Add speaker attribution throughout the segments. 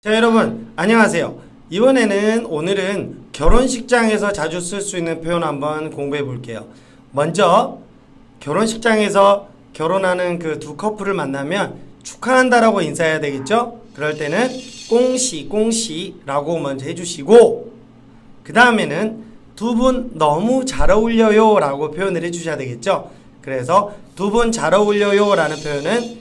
Speaker 1: 자, 여러분 안녕하세요. 오늘은 결혼식장에서 자주 쓸 수 있는 표현 한번 공부해 볼게요. 먼저 결혼식장에서 결혼하는 그 두 커플을 만나면 축하한다라고 인사해야 되겠죠? 그럴 때는 꽁시 꽁시라고 먼저 해주시고, 그 다음에는 두 분 너무 잘 어울려요 라고 표현을 해주셔야 되겠죠? 그래서 두 분 잘 어울려요 라는 표현은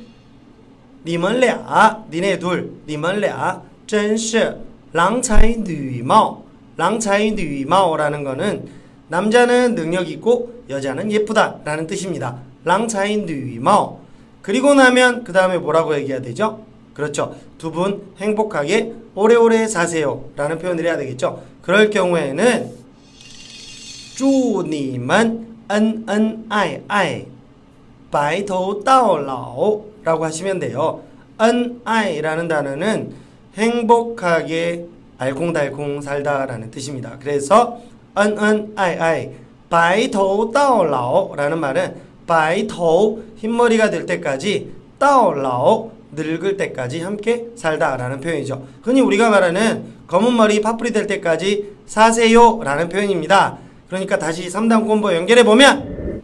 Speaker 1: 니네 둘, 你们俩真是郎才女貌. 랑차이뉘마오라는 거는 남자는 능력 있고 여자는 예쁘다 라는 뜻입니다. 랑차이뉘마오. 그리고 나면 그 다음에 뭐라고 얘기해야 되죠? 그렇죠. 두 분 행복하게 오래오래 사세요 라는 표현을 해야 되겠죠. 그럴 경우에는 祝你们恩恩爱爱白头到老라고 하시면 돼요.恩爱라는 단어는 행복하게 알콩달콩 살다 라는 뜻입니다. 그래서恩恩爱爱白头到老라는 말은 白头 흰머리가 될 때까지 到老 늙을 때까지 함께 살다 라는 표현이죠. 흔히 우리가 말하는 검은머리 파뿌리 될 때까지 사세요 라는 표현입니다. 그러니까 다시 3단 콤보 연결해보면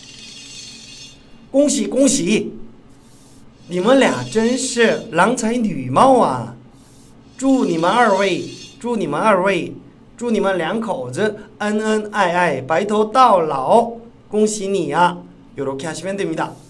Speaker 1: 恭喜恭喜你们俩真是郎才女貌啊祝你们二位祝你们两口子恩恩爱爱白头到老恭喜你呀 이렇게 하시면 됩니다.